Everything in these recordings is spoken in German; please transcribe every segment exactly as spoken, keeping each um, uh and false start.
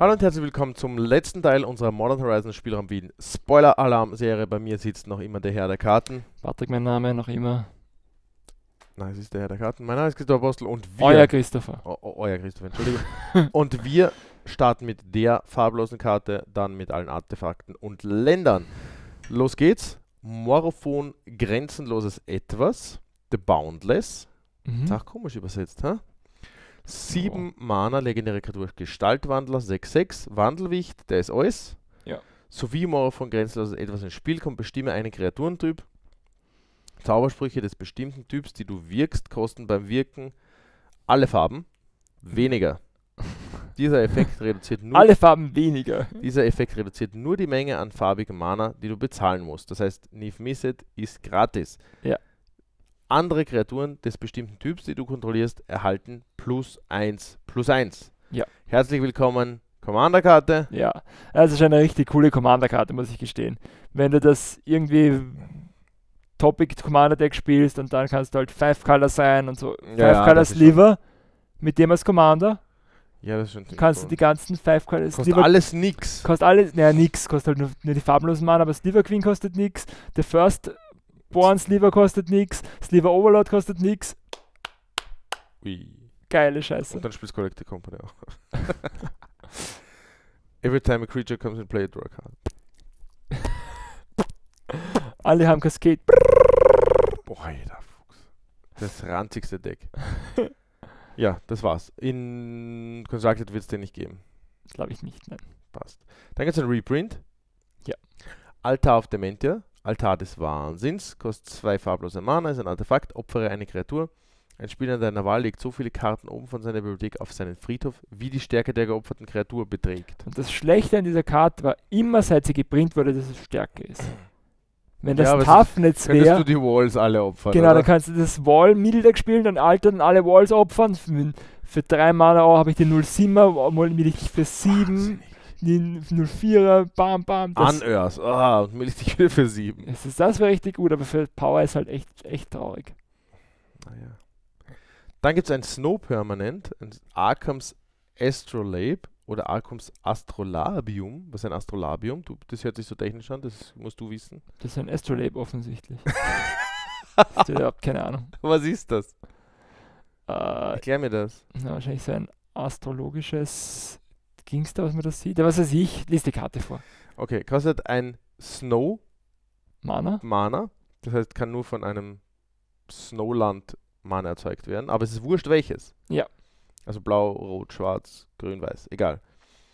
Hallo und herzlich willkommen zum letzten Teil unserer Modern Horizons Spielraum Wien Spoiler-Alarm-Serie. Bei mir sitzt noch immer der Herr der Karten. Patrick, mein Name, noch immer. Nein, es ist der Herr der Karten. Mein Name ist Christopher Apostel und wir... Euer Christopher. Oh, oh, euer Christopher, Entschuldigung. Und wir starten mit der farblosen Karte, dann mit allen Artefakten und Ländern. Los geht's. Morophon, grenzenloses Etwas. The Boundless. Mhm. Ist auch komisch übersetzt, hä? sieben oh. Mana, legendäre Kreatur, Gestaltwandler, sechs sechs, Wandelwicht, der ist alles. Ja. Sowie Morophon, grenzenloses Etwas ins Spiel kommt, bestimme einen Kreaturentyp. Zaubersprüche des bestimmten Typs, die du wirkst, kosten beim Wirken alle Farben weniger. Dieser Effekt reduziert nur alle Farben weniger. Dieser Effekt reduziert nur die Menge an farbigem Mana, die du bezahlen musst. Das heißt, Niv Mizzet ist gratis. Ja. Andere Kreaturen des bestimmten Typs, die du kontrollierst, erhalten plus eins, plus eins. Ja. Herzlich willkommen, Commander-Karte. Ja, das ist eine richtig coole Commander-Karte, muss ich gestehen. Wenn du das irgendwie Topic Commander Deck spielst und dann kannst du halt five Color sein und so. Ja, five Color Sliver mit dem als Commander. Ja, das ist schon. Du kannst cool. die ganzen five Color Kostet Sliver. alles nix. Kostet alles, naja, nix. Kostet halt nur, nur die farblosen Mana, aber Sliver Queen kostet nix. Der First Born Sliver kostet nix. Sliver Overlord kostet nix. Ui. Geile Scheiße. Und dann spielst du Collector Company auch. Every time a creature comes in play, draw a card. Alle haben Cascade. Boah, jeder Fuchs. Das ranzigste Deck. Ja, das war's. In Constructed wird es den nicht geben. Das glaube ich nicht, nein. Passt. Dann gibt es ein Reprint. Ja. Altar of Dementia. Altar des Wahnsinns. Kostet zwei farblose Mana. Ist ein Artefakt. Opfere eine Kreatur. Ein Spieler deiner Wahl legt so viele Karten oben von seiner Bibliothek auf seinen Friedhof, wie die Stärke der geopferten Kreatur beträgt. Und das Schlechte an dieser Karte war immer, seit sie geprintet wurde, dass es Stärke ist. Wenn das ja, Toughness wäre... Könntest du die Walls alle opfern, Genau, oder? dann kannst du das Wall Mitteldeck spielen, dann altern alle Walls opfern. Für, für drei Mana oh, habe ich den null siebener, will ich für sieben, den null vierer, bam, bam. Unearth, ah, und will ich dich wieder für sieben. Das, ist, das wäre richtig gut, aber für Power ist halt echt, echt traurig. Naja. Dann gibt es ein Snow Permanent, ein Arkhams Astrolabe oder Arkhams Astrolabium. Was ist ein Astrolabium? Du, das hört sich so technisch an, das musst du wissen. Das ist ein Astrolabe offensichtlich. Ich habe keine Ahnung. Was ist das? Äh, Erklär mir das. Na, wahrscheinlich so ein astrologisches... Ging's da, was man das sieht? Ja, was weiß ich, lies die Karte vor. Okay, kostet ein Snow Mana. Mana. Das heißt, kann nur von einem Snowland Mana erzeugt werden, aber es ist wurscht welches. Ja. Also blau, rot, schwarz, grün, weiß, egal.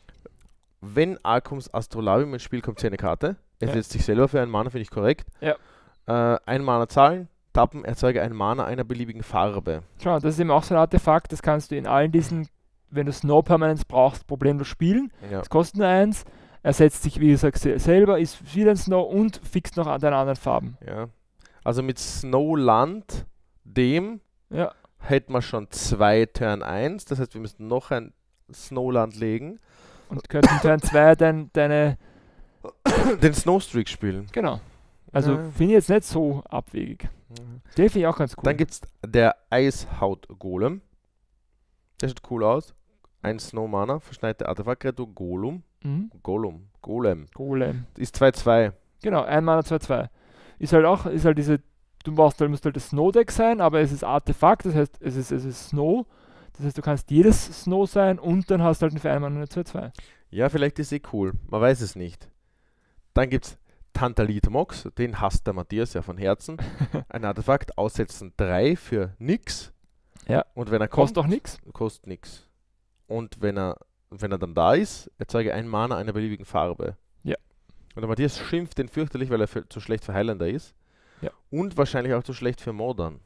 Wenn Arkhams Astrolabium ins Spiel kommt, zieht eine Karte. Er ja. setzt sich selber für einen Mana, finde ich korrekt. Ja. Äh, ein Mana zahlen, tappen, erzeuge ein Mana einer beliebigen Farbe. Schau, das ist eben auch so ein Artefakt, das kannst du in allen diesen, wenn du Snow Permanence brauchst, problemlos spielen. Ja. Das kostet nur eins. Er setzt sich, wie gesagt, selber, ist wieder ein Snow und fixt noch an deine anderen Farben. Ja. Also mit Snowland, dem ja. hätten wir schon zwei Turn eins, das heißt, wir müssten noch ein Snowland legen. Und könnten Turn zwei dein, deine... den Snowstreak spielen. Genau. Also ja. finde ich jetzt nicht so abwegig. Mhm. Den finde ich auch ganz cool. Dann gibt es der Eishaut-Golem. Der sieht cool aus. Ein Snow-Mana, verschneite Artefakt-Kreatur, Golem. Mhm. Golem. Golem. Golem. Ist zwei zwei. Genau, ein Mana, zwei zwei. Ist halt auch, ist halt diese... Du brauchst halt, musst halt das Snow-Deck sein, aber es ist Artefakt, das heißt, es ist, es ist Snow. Das heißt, du kannst jedes Snow sein und dann hast du halt für einmal eine zwei zwei. Ja, vielleicht ist eh cool. Man weiß es nicht. Dann gibt es Tantalit Mox, den hasst der Matthias ja von Herzen. Ein Artefakt, aussetzen drei für nix. Ja. Und wenn er kommt, kostet auch nix. Kostet nix. Und wenn er, wenn er dann da ist, erzeuge ein Mana einer beliebigen Farbe. Ja. Und der Matthias schimpft den fürchterlich, weil er für, zu schlecht für Highlander ist. Ja. Und wahrscheinlich auch zu schlecht für Modern.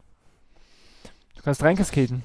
Du kannst rein kaskaden.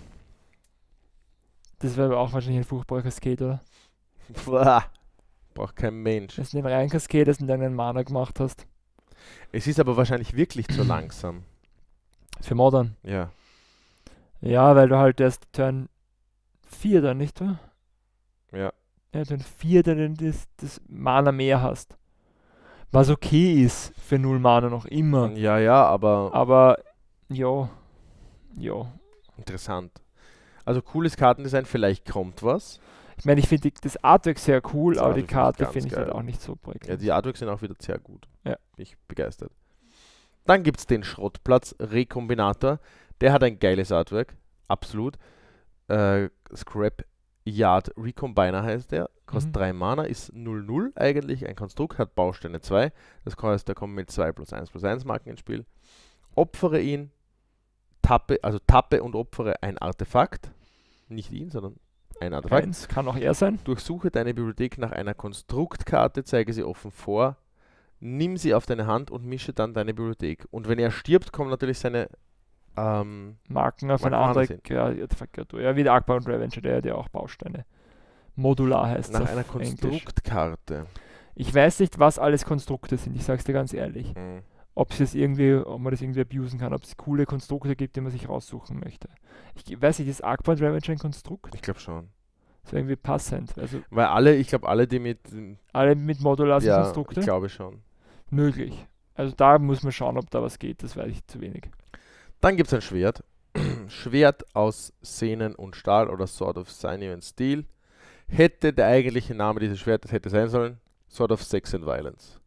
Das wäre aber auch wahrscheinlich ein furchtbarer Cascade, oder? Braucht kein Mensch. Dass du den rein kaskadest und dann einen Mana gemacht hast. Es ist aber wahrscheinlich wirklich zu langsam. Für Modern. Ja. Ja, weil du halt erst Turn vier dann, nicht wahr? Ja. Ja, Turn vier dann das, das Mana mehr hast. Was okay ist für null Mana noch immer. Ja, ja, aber... Aber, ja. Ja. Interessant. Also cooles Kartendesign, vielleicht kommt was. Ich meine, ich finde das Artwork sehr cool, Das aber die Artwork Karte ganz finde ich halt geil. auch nicht so Ja, prägnant. die Artworks sind auch wieder sehr gut. Ja. Bin ich begeistert. Dann gibt es den Schrottplatz Rekombinator. Der hat ein geiles Artwork. Absolut. Äh, Scrap Yard Recombiner heißt der. Kostet Mhm. drei Mana, ist null null eigentlich. Ein Konstrukt, hat Bausteine zwei. Das heißt, der kommt mit zwei plus eins plus eins Marken ins Spiel. Opfere ihn, tappe, also tappe und opfere ein Artefakt. Nicht ihn, sondern ein Artefakt. Eins kann auch er sein. Durchsuche deine Bibliothek nach einer Konstruktkarte, zeige sie offen vor, nimm sie auf deine Hand und mische dann deine Bibliothek. Und wenn er stirbt, kommen natürlich seine ähm, Marken auf eine Marken andere sind. Kreatur. Kreatur. Ja, wie der Akbar und Revenger, der hat ja auch Bausteine. Modular heißt es nach auf einer Englisch. Konstruktkarte. Ich weiß nicht, was alles Konstrukte sind, ich sag's dir ganz ehrlich. Mhm. Ob es irgendwie, ob man das irgendwie abusen kann, ob es coole Konstrukte gibt, die man sich raussuchen möchte. Ich weiß nicht, ist Akbar und Revenger ein Konstrukt? Ich glaube schon. Das wäre irgendwie passend. Also Weil alle, ich glaube alle, die mit, alle mit Modular sind ja, Konstrukte? ich glaube schon. Möglich. Also da muss man schauen, ob da was geht, das weiß ich zu wenig. Dann gibt es ein Schwert. Schwert aus Sehnen und Stahl oder Sword of Sinew and Steel. Hätte der eigentliche Name dieses Schwertes hätte sein sollen, Sword of Sex and Violence.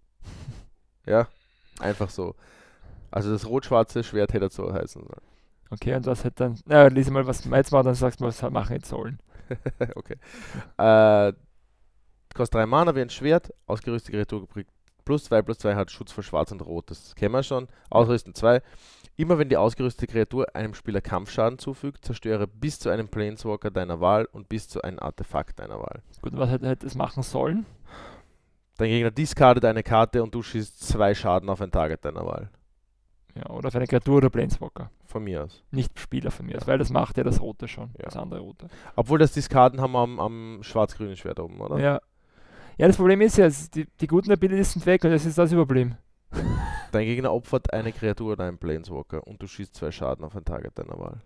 Ja, einfach so. Also das rot-schwarze Schwert hätte so heißen sollen. Okay, und was hätte dann, na, lies mal, was jetzt war, dann sagst du, was wir machen jetzt sollen. Okay. Äh, kostet drei Mana wie ein Schwert, ausgerüstete Kreatur kriegt plus zwei, plus zwei, hat Schutz vor Schwarz und Rot, das kennen wir schon. Ausrüsten zwei. Immer wenn die ausgerüstete Kreatur einem Spieler Kampfschaden zufügt, zerstöre bis zu einem Planeswalker deiner Wahl und bis zu einem Artefakt deiner Wahl. Gut, was hätte, hätte es machen sollen? Dein Gegner discardet eine Karte und du schießt zwei Schaden auf ein Target deiner Wahl. Ja, oder für eine Kreatur oder Planeswalker. Von mir aus. Nicht Spieler von mir aus, Ja. weil das macht ja das Rote schon, Ja. das andere Rote. Obwohl das Discarden haben wir am, am schwarz-grünen Schwert oben, oder? Ja. Ja, das Problem ist ja, es- die, die guten Abilities sind weg und es ist das überblieben. Dein Gegner opfert eine Kreatur oder einen Planeswalker und du schießt zwei Schaden auf ein Target deiner Wahl.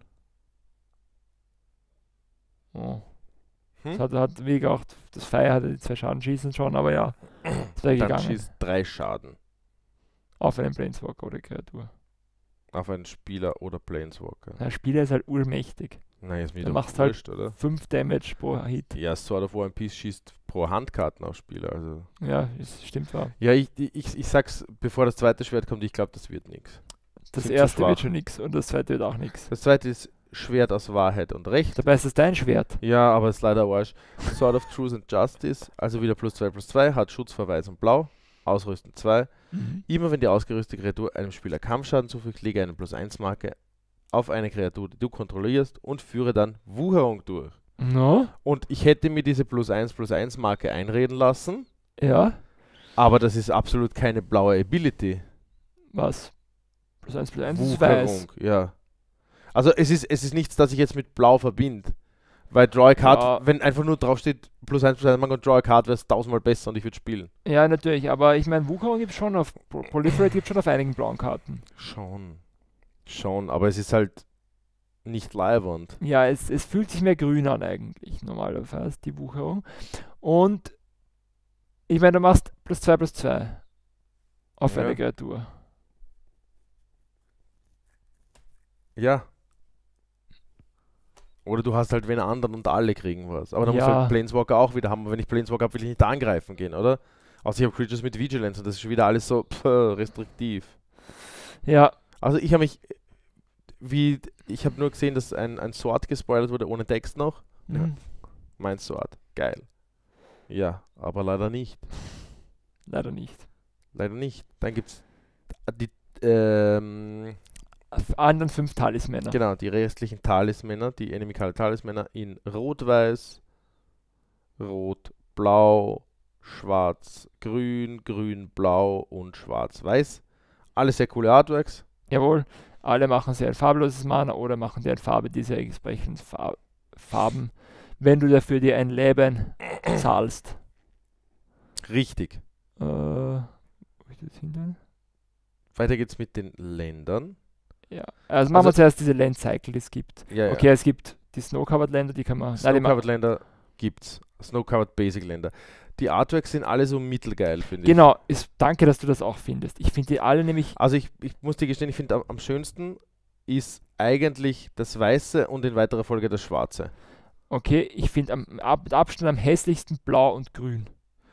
Oh. Hm? Das hat, hat wie gesagt, das Fire hatte die zwei Schaden schießen schon, aber ja, das wäre Dann gegangen. schießt drei Schaden Auf einen Planeswalker oder Kreatur. auf einen Spieler oder Planeswalker. Der Spieler ist halt urmächtig. Nein, ist mir Dann doch machst halt wurscht, oder? fünf Damage pro Hit. Ja, Sword of War and Peace schießt pro Handkarten auf Spieler. Also. Ja, das stimmt wahr. Ja, ich, ich, ich sag's, bevor das zweite Schwert kommt, ich glaube, das wird nichts. Das Sind zu erste wird schwach. schon nix und das zweite wird auch nix. Das zweite ist Schwert aus Wahrheit und Recht. Dabei ist das dein Schwert. Ja, aber ist leider Arsch. Sword of Truth and Justice, also wieder plus zwei plus zwei, hat Schutz vor Weiß und Blau, Ausrüsten zwei. Immer wenn die ausgerüstete Kreatur einem Spieler Kampfschaden zufügt, lege eine plus eins Marke auf eine Kreatur, die du kontrollierst und führe dann Wucherung durch. No? Und ich hätte mir diese plus eins plus eins Marke einreden lassen, Ja. aber das ist absolut keine blaue Ability. Was? Plus eins plus eins ist weiß. Wucherung, ja. Also es ist, es ist nichts, das ich jetzt mit Blau verbinde. Weil Draw a Card, Ja. wenn einfach nur drauf steht, plus eins plus eins Marke und Draw a Card, wäre es tausendmal besser und ich würde spielen. Ja, natürlich, aber ich meine, Wucherung gibt es schon auf, Pro- Proliferate gibt es schon auf einigen blauen Karten. Schon. Schon, aber es ist halt nicht leibernd. Ja, es, es fühlt sich mehr grün an eigentlich, normalerweise, die Wucherung. Und ich meine, du machst plus zwei plus zwei auf Ja. eine Kreatur. Ja. Oder du hast halt wen anderen und alle kriegen was. Aber dann musst du Ja. halt Planeswalker auch wieder haben. Aber wenn ich Planeswalker habe, will ich nicht angreifen gehen, oder? Außer ich habe Creatures mit Vigilance und das ist wieder alles so pff, restriktiv. Ja, Also ich habe mich, wie, ich habe nur gesehen, dass ein, ein Sword gespoilert wurde, ohne Text noch. Ja. mhm. Mein Sword. Geil. Ja, aber leider nicht. Leider nicht. Leider nicht. Dann gibt's die, ähm, Auf anderen fünf Talismänner. genau, die restlichen Talismänner, die Enemy-Card Talismänner in Rot-Weiß, Rot-Blau, Schwarz-Grün, Grün-Blau und Schwarz-Weiß. Alle sehr coole Artworks. Jawohl, alle machen sie ein farbloses Mana oder machen dir eine Farbe dieser entsprechenden Far Farben, wenn du dafür dir ein Leben zahlst. Richtig. Äh, wo ist das hin denn? Weiter geht's mit den Ländern. Ja, also machen wir Also- zuerst diese Land Cycle, die es gibt. Ja, Okay, es gibt die Snow-Covered Länder, die kann man. Nein, die Snow-Covered ma- Länder gibt's. Snow-Covered Basic Länder. Die Artworks sind alle so mittelgeil, finde ich. Genau, ist, danke, dass du das auch findest. Ich finde die alle nämlich. Also ich, ich muss dir gestehen, ich finde am, am schönsten ist eigentlich das Weiße und in weiterer Folge das Schwarze. Okay, ich finde am ab, mit Abstand am hässlichsten Blau und Grün.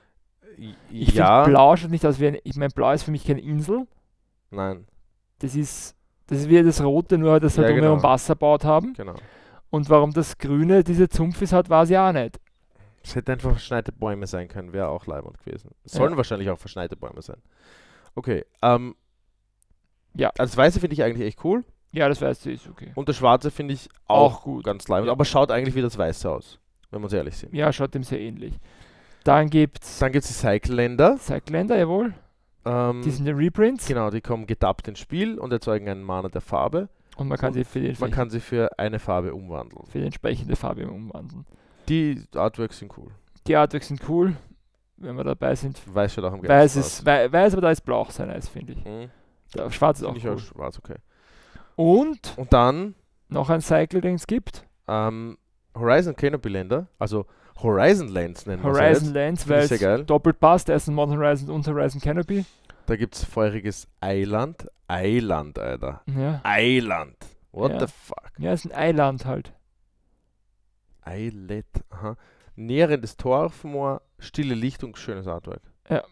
Ich Ja, finde Blau schaut nicht aus wie ein, ich meine, Blau ist für mich keine Insel. nein, Das ist, das ist wie das Rote, nur dass wir Ja, drumherum genau. Wasser gebaut haben. genau. Und warum das Grüne diese Zumpfis hat, weiß ich auch nicht. Es hätte einfach verschneite Bäume sein können, wäre auch leibend gewesen. Es sollen Ja. wahrscheinlich auch verschneite Bäume sein. Okay, ähm. Ja. Also das Weiße finde ich eigentlich echt cool. Ja, das weißt du, ist okay. Und das Schwarze finde ich auch, Auch gut. ganz leibend. Ja. Aber schaut eigentlich wie das Weiße aus, wenn wir uns ehrlich sind. Ja, schaut dem sehr ähnlich. Dann gibt es Dann gibt es die Cycle-Länder. Cyclander, jawohl. Ähm, Die sind die Reprints. genau, die kommen getappt ins Spiel und erzeugen einen Mana der Farbe. Und man kann Und sie für, den, Man kann sie für eine Farbe umwandeln. für die entsprechende Farbe umwandeln. Die Artworks sind cool. Die Artworks sind cool, wenn wir dabei sind. Weiß schaut auch am Weiß, geilsten ist, wei- weiß aber da ist blau sein Eis, finde ich. aus. Mhm. Der Schwarz ist auch Finde ich cool. auch schwarz, okay. Und Und dann noch ein Cycle, den es gibt. ähm, Horizon Canopy Länder, also Horizon Lands nennen wir Horizon sie Lands, Finde weil ich sehr es geil. doppelt passt. Da ist ein Modern Horizon und Horizon Canopy. jetzt. Da gibt es feuriges Eiland. Eiland, Alter. Ja, Eiland. What Ja. the fuck? ja ist ein Eiland halt. Eilet. Aha. Nährendes Torfmoor, stille Licht und schönes Artwork. Ja.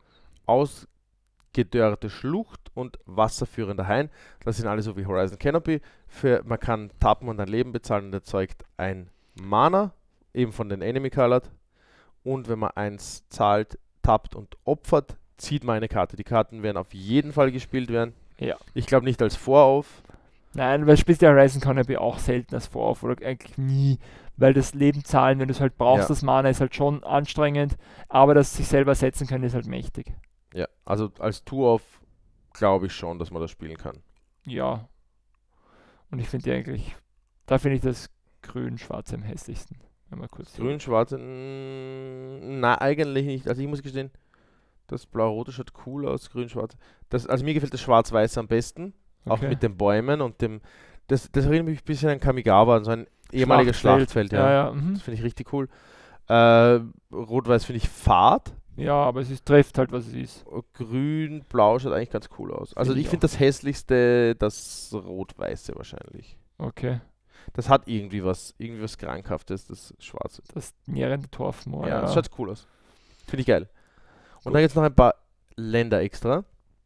Ausgedörrte Schlucht und wasserführender Hain. Das sind alle so wie Horizon Canopy. Für, man kann tappen und ein Leben bezahlen und erzeugt ein Mana, eben von den Enemy Colored. Und wenn man eins zahlt, tappt und opfert, zieht man eine Karte. Die Karten werden auf jeden Fall gespielt werden. Ja. Ich glaube nicht als Vorauf. Nein, weil spielst ja Horizon Canopy auch selten als Vorauf oder eigentlich nie, weil das Leben zahlen, wenn du es halt brauchst, Ja. das Mana ist halt schon anstrengend, aber das sich selber setzen können ist halt mächtig. Ja, also als Two-Off glaube ich schon, dass man das spielen kann. Ja. Und ich finde die eigentlich, da finde ich das Grün-Schwarz am hässlichsten. Wenn man kurz Grün, schwarz, mm, na eigentlich nicht. Also ich muss gestehen, das Blau-Rote schaut cool aus, Grün, schwarz. Das, also mir gefällt das Schwarz-Weiß am besten, auch Okay. mit den Bäumen und dem, das, das erinnert mich ein bisschen an Kamigawa, an so ein ehemaliges Schlachtfeld. Ja, ja. ja. Mhm. Das finde ich richtig cool. Äh, Rot-Weiß finde ich fad. Ja, aber es ist, trifft halt, was es ist. Grün, Blau schaut eigentlich ganz cool aus. Also Finde ich ich finde das hässlichste das Rot-Weiße wahrscheinlich. Okay. Das hat irgendwie was, irgendwie was Krankhaftes, das Schwarze. Das nährende Torfmoor. Ja, Ja, das schaut cool aus. Finde ich geil. Und dann gibt es noch ein paar Länder extra.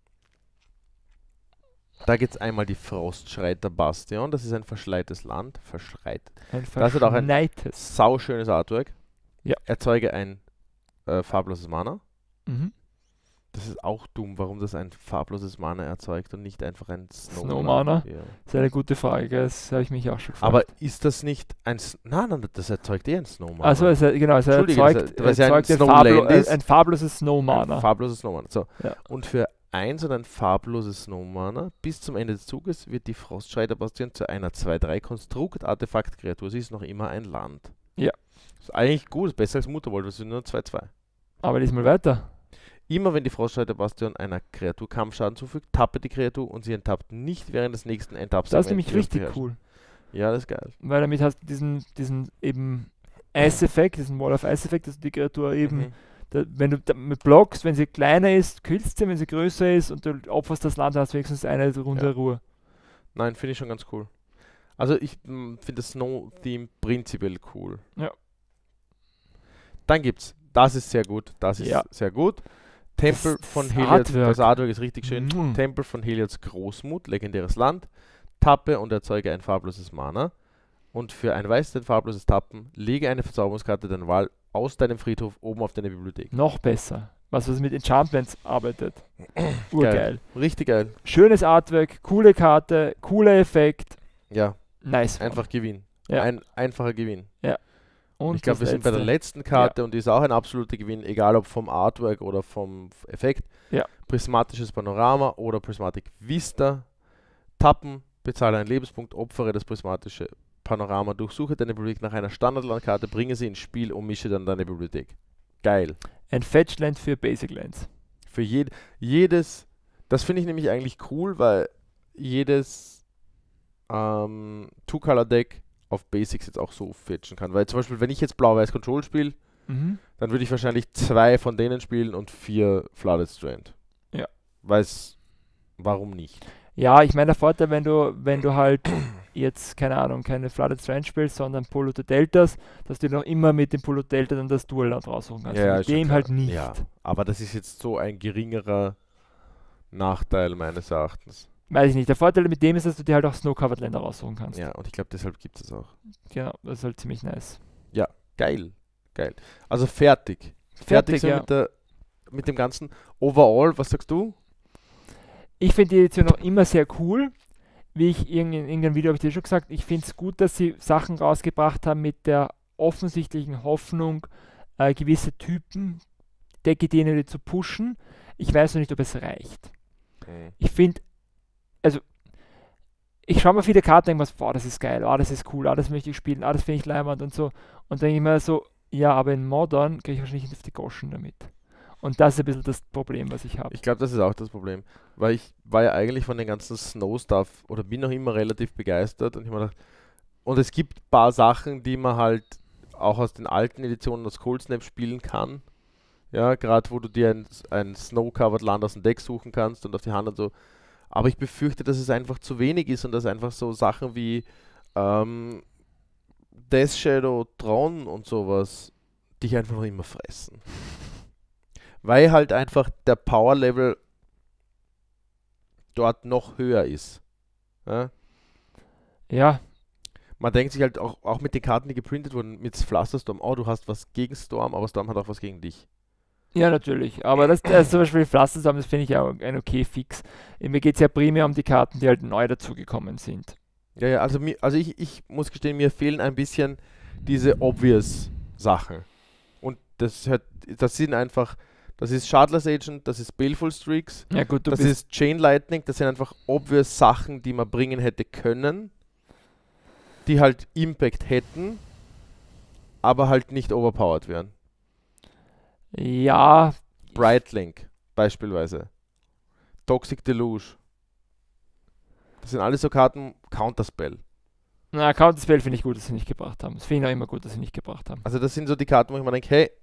Da gibt es einmal die Frostschreiter Bastion. Das ist ein verschleites Land. Verschreit. Ein Das wird auch ein- verschneites. Sauschönes Artwork. Ja. Erzeuge ein äh, farbloses Mana. Mhm. Das ist auch dumm, warum das ein farbloses Mana erzeugt und nicht einfach ein Snow, Snow Mana? Ja. Das ist eine gute Frage, gell? Das habe ich mich auch schon gefragt. Aber ist das nicht ein... S nein, nein, das erzeugt eh ein Snow Mana. Also es, genau, es Entschuldige, erzeugt, das- weil es ja ein erzeugt ein, Snowland farblo äh, ist. ein farbloses Snow Ein Mana. farbloses Snow Mana. So. Ja. Und für eins und ein farbloses Snow Mana bis zum Ende des Zuges wird die Frostschreiter Bastion zu einer zwei drei Konstrukt-Artefakt-Kreatur. Sie ist noch immer ein Land. Ja. Ist eigentlich gut, ist besser als Mutterwolf, das sind nur zwei zwei. Aber diesmal weiter. Immer wenn die Frostschreiter Bastion einer Kreatur Kampfschaden zufügt, tappe die Kreatur und sie enttappt nicht während des nächsten Enttaps. Das ist nämlich richtig cool. Ja, das ist geil. Weil damit hast du diesen, diesen eben Ice-Effekt, diesen Wall of Ice-Effekt, dass die Kreatur eben, Mhm. da, wenn du damit blockst, wenn sie kleiner ist, killst sie, wenn sie größer ist und du opferst das Land, hast du wenigstens eine Runde Ja. Ruhe. Nein, finde ich schon ganz cool. Also ich mm, finde das Snow-Theme prinzipiell cool. Ja. Dann gibt's, das ist sehr gut, das ist Ja. sehr gut. Tempel Das- von das Helios, Artwork. das Artwork ist richtig schön. Mhm. Tempel von Helios Großmut, legendäres Land. Tappe und erzeuge ein farbloses Mana. Und für ein weißes farbloses Tappen, lege eine Verzauberungskarte deiner Wahl aus deinem Friedhof oben auf deine Bibliothek. Noch besser. Was, was mit Enchantments arbeitet. Urgeil. Richtig geil. Schönes Artwork, coole Karte, cooler Effekt. Ja, Nice. one. einfach Gewinn. Ja. Ein einfacher Gewinn. Und Ich glaube, wir das sind bei der letzte. letzten Karte und die ist auch ein absoluter Gewinn, egal ob vom Artwork oder vom F- Effekt. Ja. Prismatisches Panorama oder Prismatic Vista. Tappen, bezahle einen Lebenspunkt, opfere das prismatische Panorama, durchsuche deine Bibliothek nach einer Standardlandkarte, bringe sie ins Spiel und mische dann deine Bibliothek. Geil. Ein Fetchland für Basic Lands. Für jed jedes, das finde ich nämlich eigentlich cool, weil jedes ähm, Two-Color-Deck auf Basics jetzt auch so fetchen kann. Weil zum Beispiel, wenn ich jetzt Blau-Weiß Control spiele, Mhm. dann würde ich wahrscheinlich zwei von denen spielen und vier Flooded Strand. Ja. Weiß, warum nicht? Ja, ich meine, der Vorteil, wenn du, wenn du halt jetzt, keine Ahnung, keine Flooded Strange spielst, sondern Polluted Deltas, dass du noch immer mit dem Polluted Delta dann das Dual-Land raussuchen kannst. Ja, ja, mit ist schon dem klar. halt nicht. Ja, aber das ist jetzt so ein geringerer Nachteil meines Erachtens. Weiß ich nicht. Der Vorteil mit dem ist, dass du dir halt auch Snow-Covered-Länder raussuchen kannst. Ja, und ich glaube, deshalb gibt es auch. Genau, das ist halt ziemlich nice. Geil, geil. Also fertig. Fertig, Fertig, so ja. mit, der, mit dem ganzen Overall, was sagst du? Ich finde die Edition auch immer sehr cool. Wie ich in irgendeinem Video habe ich dir schon gesagt, ich finde es gut, dass sie Sachen rausgebracht haben mit der offensichtlichen Hoffnung, äh, gewisse Typen Deck-Ideen zu pushen. Ich weiß noch nicht, ob es reicht. Ich finde, also ich schaue mir viele Karten und denke mir, boah, das ist geil, ah, das ist cool, ah, das möchte ich spielen, ah, das finde ich leibend und so. Und dann denke ich mir so, ja, aber in Modern kriege ich wahrscheinlich nicht auf die Goschen damit. Und das ist ein bisschen das Problem, was ich habe. Ich glaube, das ist auch das Problem. Weil ich war ja eigentlich von den ganzen Snow-Stuff oder bin noch immer relativ begeistert und ich mir gedacht, und es gibt ein paar Sachen, die man halt auch aus den alten Editionen aus Cold Snap spielen kann. Ja, gerade wo du dir ein, ein Snow-Covered Land aus dem Deck suchen kannst und auf die Hand und so. Aber ich befürchte, dass es einfach zu wenig ist und dass einfach so Sachen wie ähm, Death Shadow, Tron und sowas dich einfach noch immer fressen. Weil halt einfach der Power-Level dort noch höher ist. Ja? Ja, Man denkt sich halt auch, auch mit den Karten, die geprintet wurden, mit Flusterstorm, oh, du hast was gegen Storm, aber Storm hat auch was gegen dich. ja, natürlich. Aber das, das zum Beispiel Pflasterstorm, das finde ich auch ein okay Fix. Mir geht es ja primär um die Karten, die halt neu dazugekommen sind. Ja, ja, also, mi- also ich, ich muss gestehen, mir fehlen ein bisschen diese obvious Sachen. Und das, hat, das sind einfach, das ist Shardless Agent, das ist Baleful Streaks, Ja gut, du das bist, ist Chain Lightning, das sind einfach obvious Sachen, die man bringen hätte können, die halt Impact hätten, aber halt nicht overpowered wären. ja, Brightlink beispielsweise. Toxic Deluge. Das sind alles so Karten, Counterspell. na, Counterspell finde ich gut, dass sie nicht gebracht haben. Das finde ich auch immer gut, dass sie nicht gebracht haben. Also das sind so die Karten, wo ich mir denke, hey,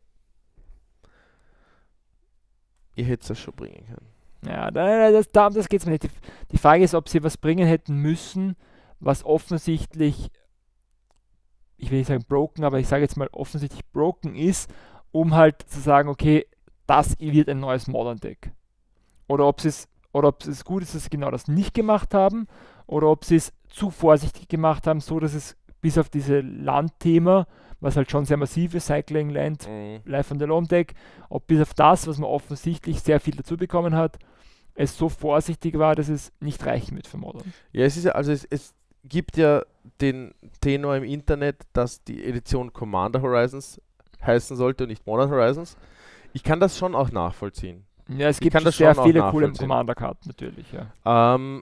ihr hättet das schon bringen können. Ja, da- das, darum das geht es mir nicht. Die, die Frage ist, ob sie was bringen hätten müssen, was offensichtlich, ich will nicht sagen broken, aber ich sage jetzt mal offensichtlich broken ist, um halt zu sagen, okay, das wird ein neues Modern Deck. Oder ob sie es oder ob es gut ist, dass sie genau das nicht gemacht haben, oder ob sie es zu vorsichtig gemacht haben, so dass es bis auf diese Landthema, was halt schon sehr massiv ist, Cycling, Land, Life on the Loam Deck, ob bis auf das, was man offensichtlich sehr viel dazu bekommen hat, es so vorsichtig war, dass es nicht reichen wird für Modern. Ja, es ist ja, also es, es gibt ja den Tenor im Internet, dass die Edition Commander Horizons heißen sollte und nicht Modern Horizons. Ich kann das schon auch nachvollziehen. Ja, es Ich gibt kann das sehr schon auch viele coole nachvollziehen. Commander-Karten natürlich, ja. Ähm,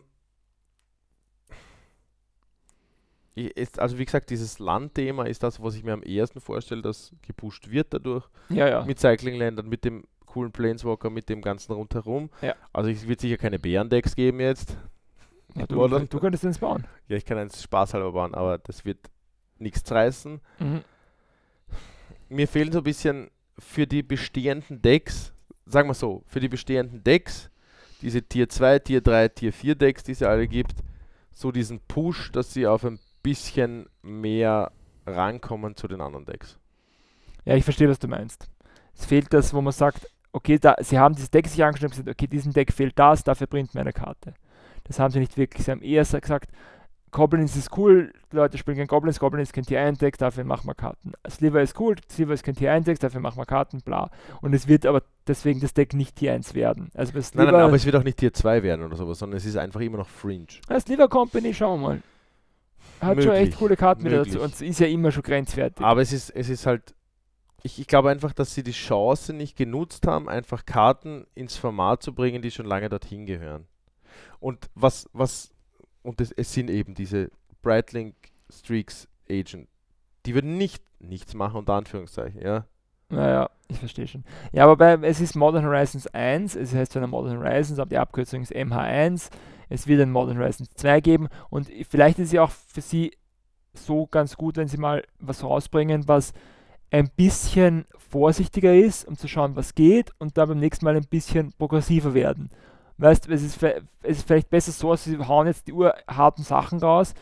ich- ist, also wie gesagt, dieses Landthema ist das, was ich mir am ehesten vorstelle, das gepusht wird dadurch. Ja, ja. Mit Cycling-Ländern, mit dem coolen Planeswalker, mit dem ganzen rundherum. Ja. Also es wird sicher keine Bärendecks geben jetzt. ja du, Modern. du könntest den bauen. Ja, ich kann eins spaßhalber bauen, aber das wird nichts reißen. Mhm. Mir fehlen so ein bisschen für die bestehenden Decks, sagen wir so, für die bestehenden Decks, diese Tier zwei, Tier drei, Tier vier Decks, die es ja alle gibt, so diesen Push, dass sie auf ein bisschen mehr rankommen zu den anderen Decks. Ja, ich verstehe, was du meinst. Es fehlt das, wo man sagt, okay, da, sie haben dieses Deck sich angeschaut und gesagt, okay, diesem Deck fehlt das, dafür bringt mir eine Karte. Das haben sie nicht wirklich. Sie haben eher sa- gesagt, Goblins ist cool, die Leute spielen gerne Goblins, Goblins kennt Tier eins Deck, dafür machen wir Karten. Sliver ist cool, Sliver ist kein Tier eins Deck, dafür machen wir Karten, bla. Und es wird aber deswegen das Deck nicht Tier eins werden. Also bei Nein, Sliver, nein, aber es wird auch nicht Tier zwei werden oder sowas, sondern es ist einfach immer noch Fringe. ja, Sliver Company, schauen wir mal. Hat schon Möglich, echt coole Karten wieder möglich. dazu und es ist ja immer schon grenzwertig. Aber es ist, es ist halt, ich, ich glaube einfach, dass sie die Chance nicht genutzt haben, einfach Karten ins Format zu bringen, die schon lange dorthin gehören. Und was, was, und es, es sind eben diese Brightlink Streaks Agent. Die würden nicht nichts machen, unter Anführungszeichen, ja. Naja, ich verstehe schon. Ja, aber bei, es ist Modern Horizons eins, es heißt zwar Modern Horizons, aber die Abkürzung ist M H eins. Es wird ein Modern Horizons zwei geben und vielleicht ist es ja auch für sie so ganz gut, wenn sie mal was rausbringen, was ein bisschen vorsichtiger ist, um zu schauen, was geht und dann beim nächsten Mal ein bisschen progressiver werden. Weißt du, es ist, es ist vielleicht besser so, sie hauen jetzt die urharten Sachen raus,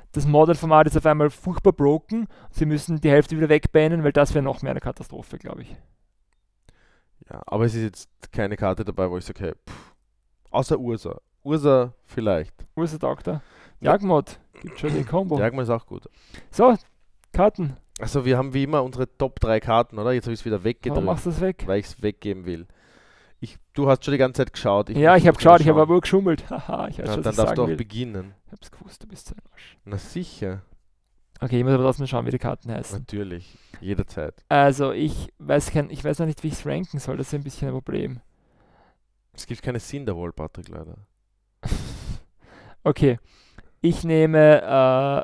das Modern-Format ist auf einmal furchtbar broken. Sie müssen die Hälfte wieder wegbannen, weil das wäre noch mehr eine Katastrophe, glaube ich. Ja, aber es ist jetzt keine Karte dabei, wo ich sage, hey, pff, außer Ursa. Ursa vielleicht. Ursa Doktor. Ja. Jagdmod. Gibt schon die Combo. Jagdmal ist auch gut. So, Karten. Also wir haben wie immer unsere Top drei Karten, oder? Jetzt habe ich es wieder Warum weggedrückt, machst du das weg? weil ich es weggeben will. Ich, du hast schon die ganze Zeit geschaut. Ja, muss ich habe noch geschaut, ich schauen. habe aber nur geschummelt. Haha, ich weiß Ja, schon, dann was ich darfst du sagen auch will. beginnen. Ich hab's gewusst, du bist so ein Arsch. Na sicher, Okay, ich muss aber trotzdem schauen, wie die Karten heißen. natürlich, jederzeit. Also, ich weiß, kein, ich weiß noch nicht, wie ich es ranken soll. Das ist ein bisschen ein Problem. Es gibt keine Cinderwall, Patrick, leider. Okay, ich nehme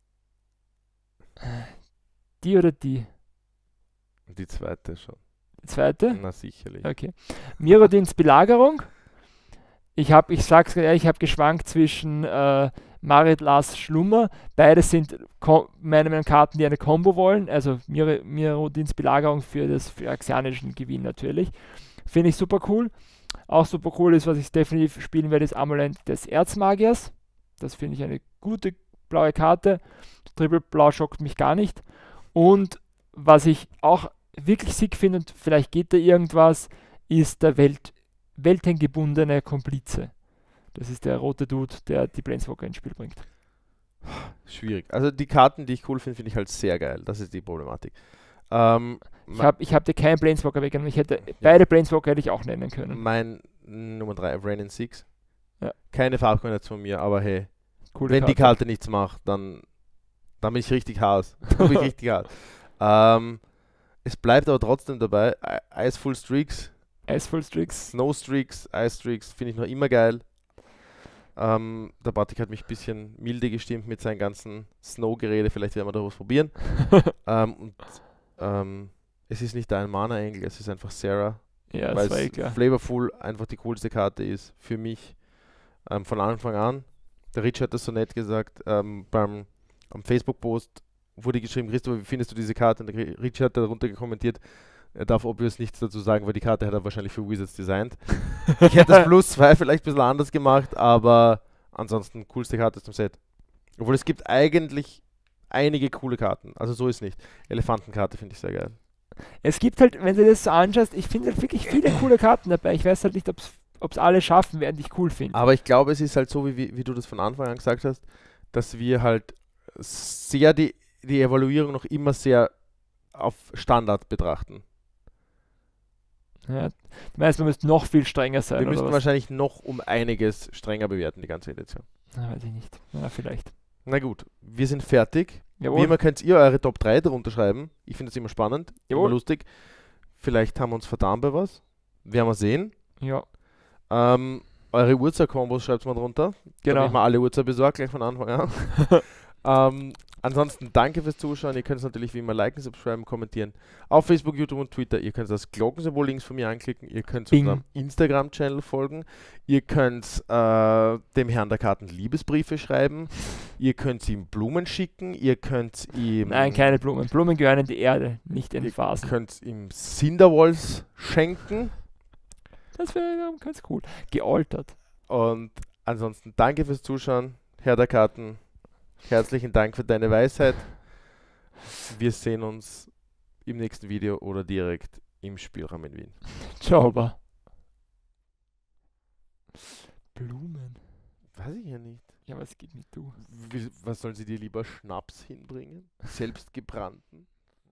äh, die oder die? Die zweite schon. Die zweite? Na sicherlich. Okay. Mirodins Belagerung. Ich habe, ich sag's ehrlich, ich habe geschwankt zwischen äh, Marit Lars Schlummer. Beide sind ko- meine, meine Karten, die eine Combo wollen. Also Mir- Mirodins Belagerung für das für axianischen Gewinn natürlich. Finde ich super cool. Auch super cool ist, was ich definitiv spielen werde, ist Amulett des Erzmagiers. Das finde ich eine gute blaue Karte. Triple Blau schockt mich gar nicht. Und was ich auch wirklich sick finde, und vielleicht geht da irgendwas, ist der Welt, weltengebundene Komplize. Das ist der rote Dude, der die Planeswalker ins Spiel bringt. Schwierig. Also die Karten, die ich cool finde, finde ich halt sehr geil. Das ist die Problematik. Ähm, Ich habe ich hab dir keinen Planeswalker weggenommen. Ich hätte, beide Planeswalker hätte ich auch nennen können. mein Nummer drei, Rain in Six. Ja. Keine Farbkombination von mir, aber hey, Coole wenn die Karte nichts macht, dann, dann bin ich richtig Haas. Dann bin ich richtig Haas. Ähm, es bleibt aber trotzdem dabei, I- Iceful Streaks, Iceful Strix. Snow Streaks, Ice Streaks finde ich noch immer geil. Ähm, der Patrick hat mich ein bisschen milde gestimmt mit seinen ganzen Snow-Gerede, vielleicht werden wir da was probieren. ähm, und ähm, es ist nicht ein Mana-Engel, es ist einfach Sarah, Ja, weil das war eh es klar. Flavorful einfach die coolste Karte ist für mich ähm, von Anfang an. Der Rich hat das so nett gesagt, ähm, beim am Facebook-Post wurde geschrieben, Christopher, wie findest du diese Karte? Und der Rich hat darunter kommentiert, er darf obvious nichts dazu sagen, weil die Karte hat er wahrscheinlich für Wizards designt. Ich hätte das Plus zwei vielleicht ein bisschen anders gemacht, aber ansonsten coolste Karte zum Set. Obwohl es gibt eigentlich einige coole Karten, also so ist nicht. Elefantenkarte finde ich sehr geil. Es gibt halt, wenn du das so anschaust, ich finde halt wirklich viele coole Karten dabei. Ich weiß halt nicht, ob es alle schaffen werden, die ich cool finde. Aber ich glaube, es ist halt so, wie, wie, wie du das von Anfang an gesagt hast, dass wir halt sehr die, die Evaluierung noch immer sehr auf Standard betrachten. Ja, du meinst, man müsste noch viel strenger sein, Wir oder müssten was? wahrscheinlich noch um einiges strenger bewerten, die ganze Edition. Na, weiß ich nicht. Ja, vielleicht. Na gut, wir sind fertig. Wie Jawohl. immer könnt ihr eure Top drei darunter schreiben. Ich finde es immer spannend, Jawohl. immer lustig. Vielleicht haben wir uns vertan bei was. Werden wir sehen. Ja, Ähm, eure Urza-Kombos schreibt mal drunter. Dann habe ich genau. mal alle Urza besorgt, gleich von Anfang an. ähm, ansonsten danke fürs Zuschauen. Ihr könnt es natürlich wie immer liken, subscriben, kommentieren. Auf Facebook, YouTube und Twitter. Ihr könnt das Glockensymbol links von mir anklicken. Ihr könnt Bing. unserem Instagram-Channel folgen. Ihr könnt äh, dem Herrn der Karten Liebesbriefe schreiben. Ihr könnt ihm Blumen schicken. Ihr könnt ihm... Nein, keine Blumen. Blumen gehören in die Erde, nicht in Ihr Vasen. könnt ihm Cinderwalls schenken. Das wäre ganz cool. Gealtert. Und ansonsten danke fürs Zuschauen, Herr der Karten. Herzlichen Dank für deine Weisheit. Wir sehen uns im nächsten Video oder direkt im Spielraum in Wien. Ciao, ba. Blumen. Weiß ich ja nicht. Ja, was geht mit du? Wie, was sollen sie dir lieber Schnaps hinbringen? Selbstgebrannten?